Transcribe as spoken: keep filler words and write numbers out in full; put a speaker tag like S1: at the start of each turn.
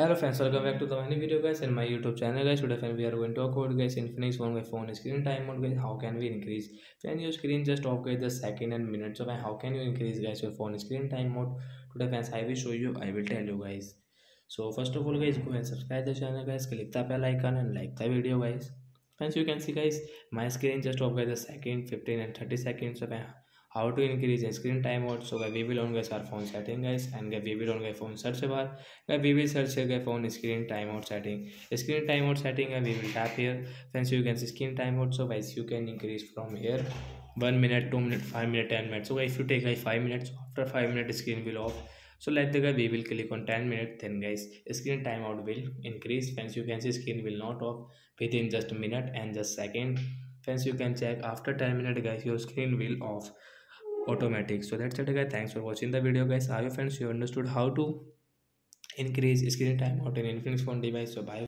S1: Hello friends, welcome back to the new video guys in my YouTube channel guys. Today friends, we are going to talk about guys infinix phone by phone screen time mode guys. How can we increase when your screen just off guys the second and minutes of how can you increase guys your phone screen time mode? Today friends, I will show you, I will tell you guys. So first of all guys, go and subscribe the channel guys, click the bell icon and like the video guys. Friends, you can see guys my screen just off guys the second, fifteen and thirty seconds of how to increase the screen time mode. So guys, we will on guys our phone setting guys, and guys, we will on guys phone search bar. Guys, we will search here guys phone screen timeout setting. Screen timeout setting and we will tap here. Friends, you can see screen timeout. So guys, you can increase from here one minute, two minute, five minute, ten minutes. So guys, if you take like five minutes, after five minutes screen will off. So let the guy we will click on ten minutes, then guys screen timeout will increase. Friends, you can see screen will not off within just a minute and just second. Friends, you can check after ten minutes guys your screen will off automatic. So that's it guys, thanks for watching the video guys. I hope friends you understood how to increase screen time out in infinix phone device. So bye.